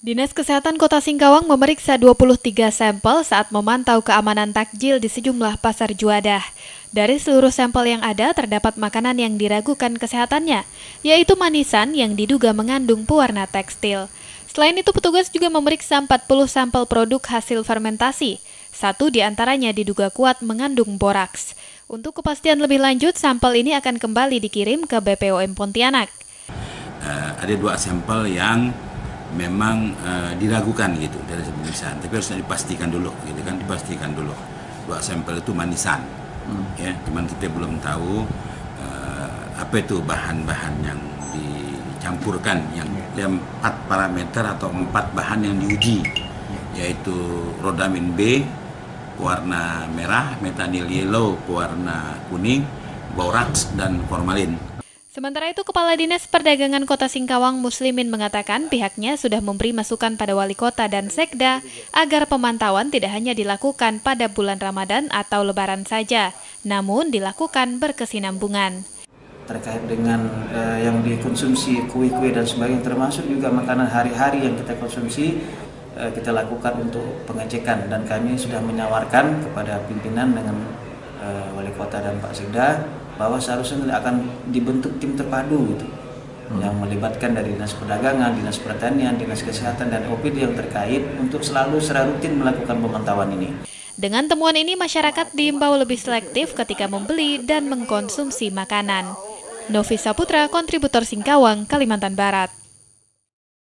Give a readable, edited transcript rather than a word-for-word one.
Dinas Kesehatan Kota Singkawang memeriksa 23 sampel saat memantau keamanan takjil di sejumlah pasar juadah. Dari seluruh sampel yang ada, terdapat makanan yang diragukan kesehatannya, yaitu manisan yang diduga mengandung pewarna tekstil. Selain itu, petugas juga memeriksa 40 sampel produk hasil fermentasi. Satu di antaranya diduga kuat mengandung boraks. Untuk kepastian lebih lanjut, sampel ini akan kembali dikirim ke BPOM Pontianak. Ada 2 sampel yang memang diragukan gitu dari pemeriksaan, tapi harus dipastikan dulu, gitu kan, dipastikan dulu. 2 sampel itu manisan, ya, cuman kita belum tahu apa itu bahan-bahan yang dicampurkan, yang 4 parameter atau 4 bahan yang diuji, yaitu rodamin B warna merah, metanil yellow warna kuning, boraks dan formalin. Sementara itu, Kepala Dinas Perdagangan Kota Singkawang Muslimin mengatakan pihaknya sudah memberi masukan pada wali kota dan sekda agar pemantauan tidak hanya dilakukan pada bulan Ramadan atau Lebaran saja, namun dilakukan berkesinambungan. Terkait dengan yang dikonsumsi, kue-kue dan sebagainya, termasuk juga makanan hari-hari yang kita konsumsi, kita lakukan untuk pengecekan, dan kami sudah menyawarkan kepada pimpinan dengan wali kota dan Pak Sekda bahwa seharusnya akan dibentuk tim terpadu gitu, yang melibatkan dari Dinas Perdagangan, Dinas Pertanian, Dinas Kesehatan, dan OPD yang terkait untuk selalu secara rutin melakukan pemantauan ini. Dengan temuan ini, masyarakat diimbau lebih selektif ketika membeli dan mengkonsumsi makanan. Novisa Putra, kontributor Singkawang, Kalimantan Barat.